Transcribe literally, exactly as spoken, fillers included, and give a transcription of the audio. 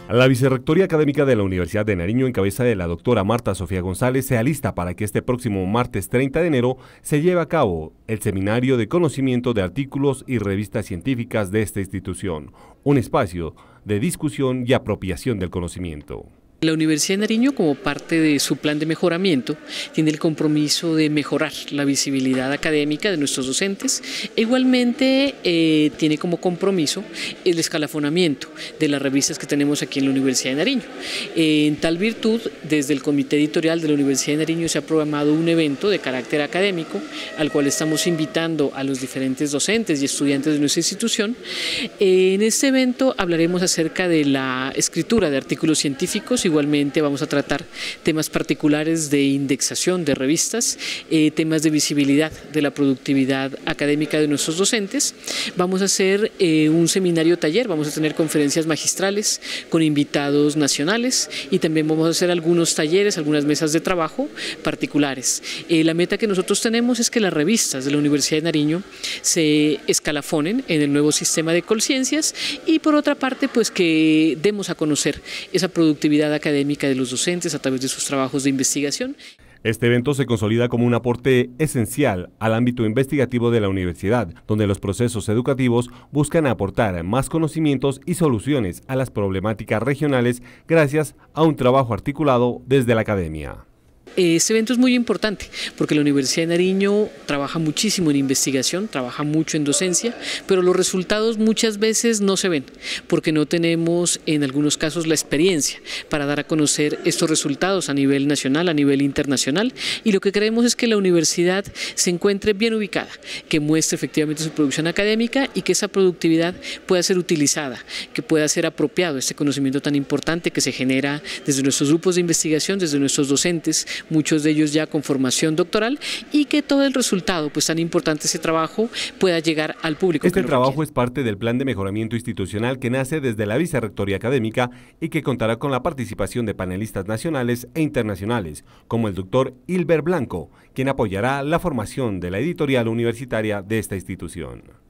La Vicerrectoría Académica de la Universidad de Nariño, en cabeza de la doctora Marta Sofía González, se alista para que este próximo martes treinta de enero se lleve a cabo el Seminario de Conocimiento de Artículos y Revistas Científicas de esta institución, un espacio de discusión y apropiación del conocimiento. La Universidad de Nariño, como parte de su plan de mejoramiento, tiene el compromiso de mejorar la visibilidad académica de nuestros docentes e igualmente eh, tiene como compromiso el escalafonamiento de las revistas que tenemos aquí en la Universidad de Nariño. Eh, en tal virtud, desde el Comité Editorial de la Universidad de Nariño se ha programado un evento de carácter académico al cual estamos invitando a los diferentes docentes y estudiantes de nuestra institución. Eh, en este evento hablaremos acerca de la escritura de artículos científicos. Igualmente vamos a tratar temas particulares de indexación de revistas, eh, temas de visibilidad de la productividad académica de nuestros docentes. Vamos a hacer eh, un seminario taller, vamos a tener conferencias magistrales con invitados nacionales y también vamos a hacer algunos talleres, algunas mesas de trabajo particulares. Eh, la meta que nosotros tenemos es que las revistas de la Universidad de Nariño se escalafonen en el nuevo sistema de Colciencias y por otra parte pues que demos a conocer esa productividad académica de los docentes a través de sus trabajos de investigación. Este evento se consolida como un aporte esencial al ámbito investigativo de la universidad, donde los procesos educativos buscan aportar más conocimientos y soluciones a las problemáticas regionales gracias a un trabajo articulado desde la academia. Este evento es muy importante porque la Universidad de Nariño trabaja muchísimo en investigación, trabaja mucho en docencia, pero los resultados muchas veces no se ven porque no tenemos en algunos casos la experiencia para dar a conocer estos resultados a nivel nacional, a nivel internacional, y lo que queremos es que la universidad se encuentre bien ubicada, que muestre efectivamente su producción académica y que esa productividad pueda ser utilizada, que pueda ser apropiado este conocimiento tan importante que se genera desde nuestros grupos de investigación, desde nuestros docentes, muchos de ellos ya con formación doctoral, y que todo el resultado, pues tan importante ese trabajo, pueda llegar al público. Este trabajo es parte del plan de mejoramiento institucional que nace desde la Vicerrectoría Académica y que contará con la participación de panelistas nacionales e internacionales, como el doctor Hilbert Blanco, quien apoyará la formación de la editorial universitaria de esta institución.